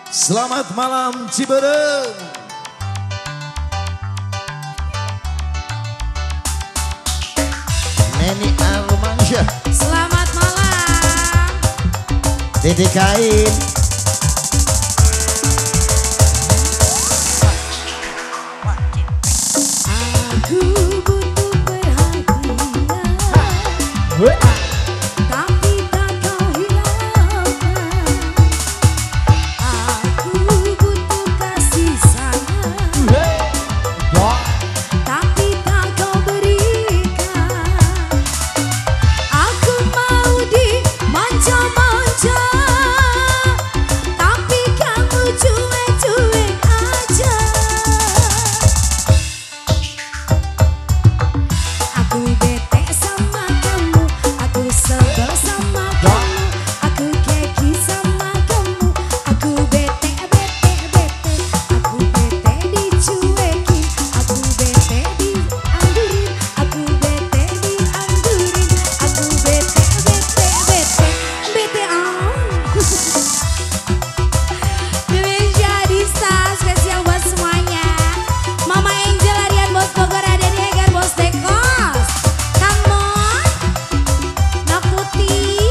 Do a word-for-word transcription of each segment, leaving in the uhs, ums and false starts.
Selamat malam Cibeureum. Neni Armansyah. Selamat malam. Dede Kain. Aku butuh perhatian, tapi tak kau hiraukan. Aku butuh kasih sayang, tapi tak kau berikan. Aku mau dimanja-manja, tapi kamu cuek-cuek aja. Aku bete sama kamu, aku sebel sama kamu, aku keki sama kamu, aku bete, bete, bete, aku bete dicuekin, aku bete dianggurin, aku bete dianggurin, aku bete, bete, bete, bete ah. Indonesia Adista spesial buat semuanya. Mama Angel, Arian, Bos Bogor, ada di Hegar, Bos Dekos. Kamu, Nak Putih.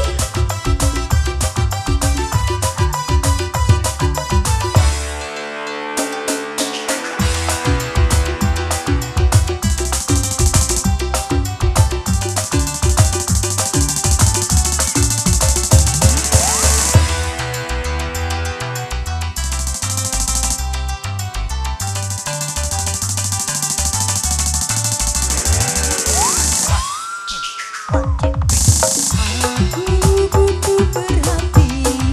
Aku butuh perhatian,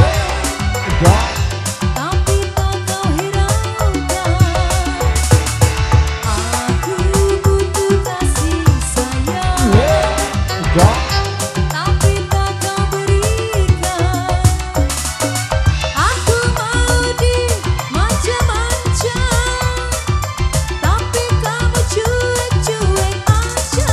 tapi tak kau hiraukan. Aku butuh kasih sayang, tapi tak kau berikan. Aku mau dimanja-manja, tapi kamu cuek-cuek aja.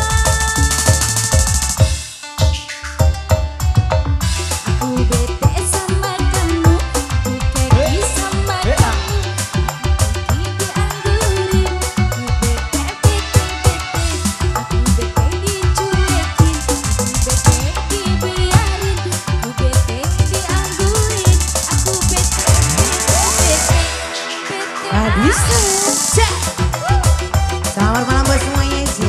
Aku bete sama kamu, aku keki sama kamu, aku dianggurin, aku bete, bete, bete, aku bete dicuekin, aku bete dibiarin, aku bete dianggurin, aku bete, bete, bete, bete. Adista. Cek. Selamat malam buat semuanya aja.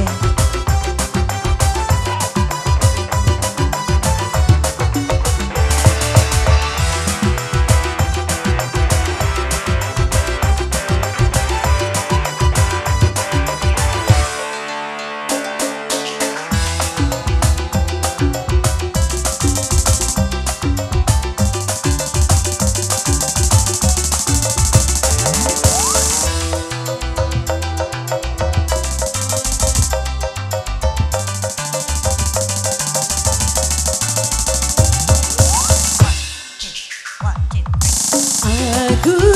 Aku